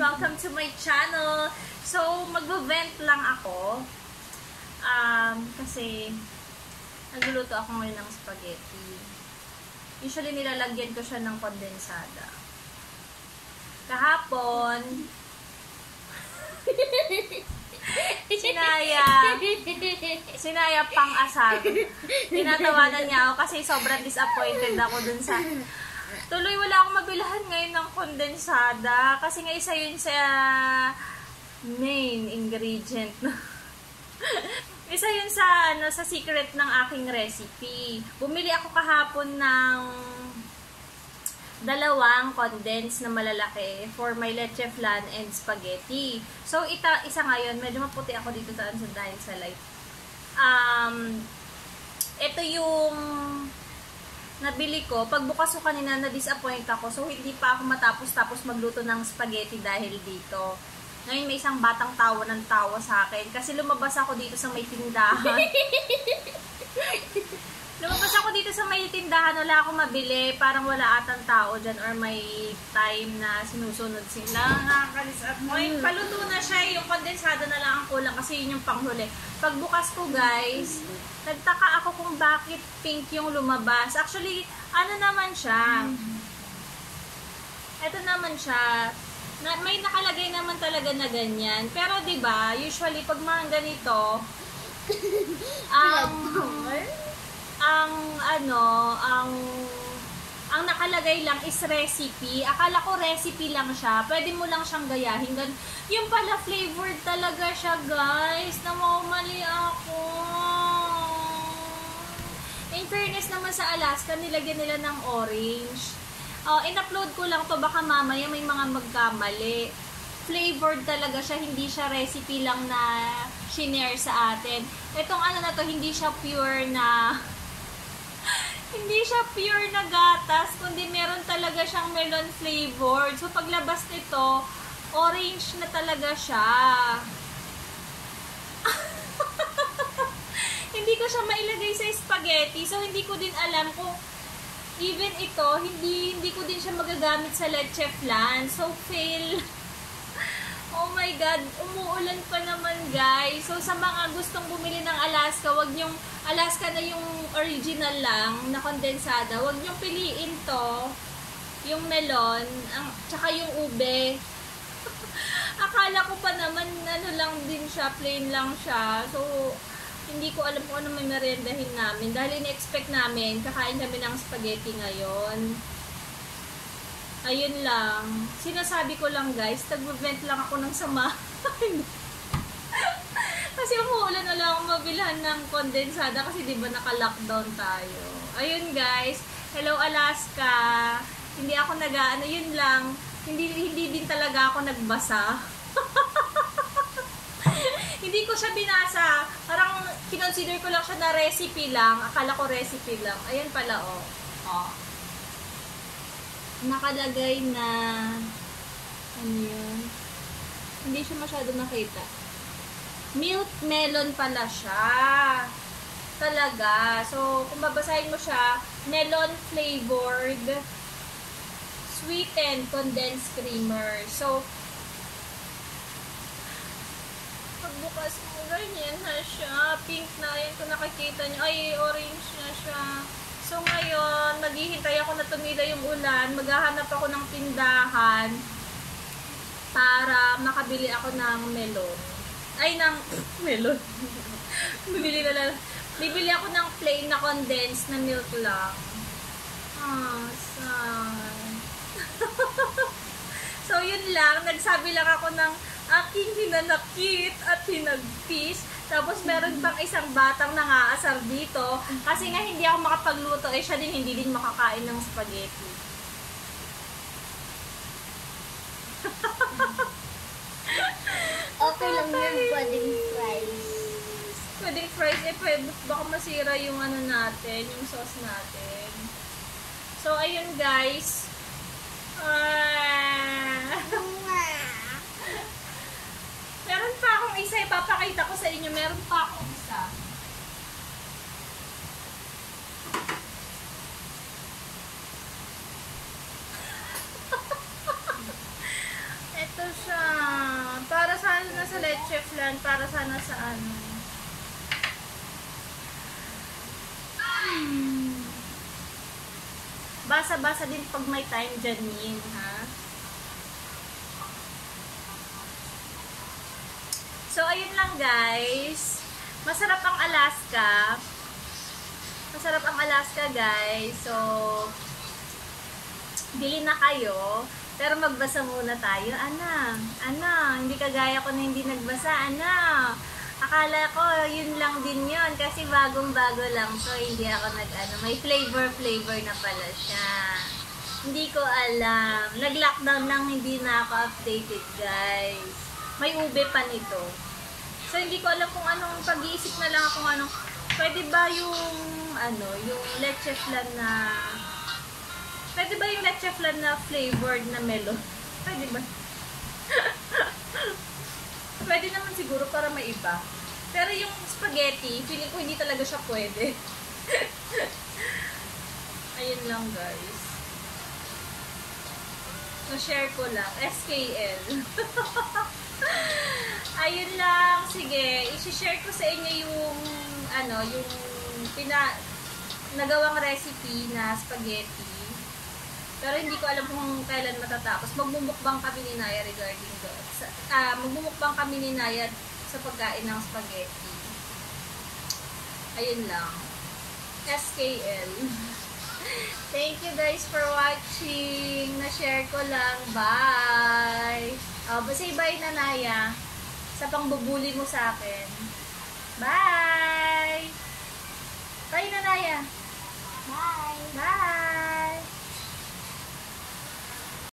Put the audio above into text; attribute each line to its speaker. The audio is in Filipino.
Speaker 1: Welcome to my channel. So, mag-vent lang ako. Kasi nagluluto ako ngayon ng spaghetti. Usually, nilalagyan ko siya ng kondensada. Kahapon, sinaya pang-asar. Tinatawanan niya ako kasi sobrang disappointed ako dun sa... Tuloy wala akong mabilhan ngayon ng kondensada kasi nga isa yun sa main ingredient. Isa yun sa sa secret ng aking recipe. Bumili ako kahapon ng dalawang condensed na malalaki for my leche flan and spaghetti. So isa ngayon, medyo maputi ako dito dahil sa light. Ito yung nabili ko. Pagbukas ko kanina, na-disappoint ako. So, hindi pa ako matapos magluto ng spaghetti dahil dito. Ngayon, may isang batang tawa ng tawa sa akin. Kasi lumabas ako dito sa may tindahan. Wala akong mabili. Parang wala atang tao dyan or may time na sinusunod sila. Nakaka-disappoint. Paluto na siya. Yung kondensado na lang ang kulang kasi yun yung panghuli. Pagbukas ko, guys, nagtaka ako kung bakit pink yung lumabas. Actually, ano naman siya? Ito naman siya. May nakalagay naman talaga na ganyan. Pero, diba, usually, pag mga ganito, ang nakalagay lang is recipe. Akala ko recipe lang siya. Pwede mo lang siyang gayahin. Yung pala flavored talaga siya, guys. Namamali ako. In fairness naman sa Alaska, nilagyan nila ng orange. In-upload ko lang to, baka mamaya may mga magkamali. Flavored talaga siya, hindi siya recipe lang na shinare sa atin. Itong ano na to, hindi siya pure na gatas, kundi meron talaga siyang melon flavored. So, paglabas nito, orange na talaga siya. Hindi ko siya mailagay sa spaghetti. So, hindi ko din alam kung even ito, hindi ko din siya magagamit sa leche flan. So, fail. Oh my God, umuulan pa naman, guys. So, sa mga gustong bumili ng Alaska, wag nyong, Alaska na yung original lang na kondensada. Wag nyong piliin to, yung melon, tsaka yung ube. Akala ko pa naman, ano lang din siya, plain lang siya. So, hindi ko alam kung ano may meriendahin namin. Dahil in-expect namin, kakain kami ng spaghetti ngayon. Ayun lang. Sinasabi ko lang, guys, nag-vent lang ako ng sama. Kasi umuulan na lang akong mabilhan ng kondensada kasi di ba naka-lockdown tayo. Ayun, guys. Hello, Alaska. Hindi ako yun lang. Hindi din talaga ako nagbasa. Hindi ko siya binasa. Parang kinonsider ko lang siya na recipe lang. Akala ko recipe lang. Ayan pala, oh. Nakalagay na ano yun? Hindi siya masyado nakita. Milk melon pala siya. Talaga. So, kung babasahin mo siya, melon flavored sweetened condensed creamer. So, pagbukas mo, ganyan na siya. Pink na. Yan kung nakikita nyo. Ay, orange na siya. So, ngayon, maghihintay ako na tumila yung ulan. Maghahanap ako ng tindahan para makabili ako ng melon. Ay, ng melon. Bibili ako ng plain na condensed na milk lang. Saan? So, yun lang. Nagsabi lang ako ng aking hinanakit at hinagpis. Tapos, meron pang isang batang nangaasar dito. Kasi nga, hindi ako makapagluto. Siya din, hindi din makakain ng spaghetti.
Speaker 2: Okay lang yun, pwedeng fries.
Speaker 1: Pwedeng fries. Pwede, baka masira yung ano natin, yung sauce natin. So, ayun, guys. Meron pa akong isa, ipapakita ko sa inyo. Meron pa akong isa. Ito siya. flan para sana sa ano. Basa-basa din pag may time, Janine, ha? So, ayun lang, guys. Masarap ang Alaska. Masarap ang Alaska, guys. So, bili na kayo. Pero magbasa muna tayo. Ana, hindi kagaya ko na hindi nagbasa. Ana, akala ko yun lang din yun. Kasi bagong-bago lang. So, hindi ako may flavor na pala siya. Hindi ko alam. Nag-lockdown lang, hindi na ako updated, guys. May ube pa nito. So, hindi ko alam kung anong, pag-iisip na lang ako kung anong, pwede ba yung, yung leche flan na, pwede ba yung leche flan na flavored na melon? Pwede ba? Pwede naman siguro para may iba. Pero yung spaghetti, feeling ko hindi talaga siya pwede. Ayun lang, guys. So, share ko lang. SKL. Ayun lang. Sige, i-share ko sa inyo yung, yung nagawang recipe na spaghetti. Pero hindi ko alam kung kailan matatapos. Magmumukbang kami ni Naya regarding doon. Magmumukbang kami ni Naya sa pagkain ng spaghetti. Ayun lang. SKL. Thank you guys for watching. Na-share ko lang. Bye! Say bye na, Naya. Sa pangbubuli mo sa akin. Bye! Bye na, Naya.
Speaker 2: Bye!
Speaker 1: Bye!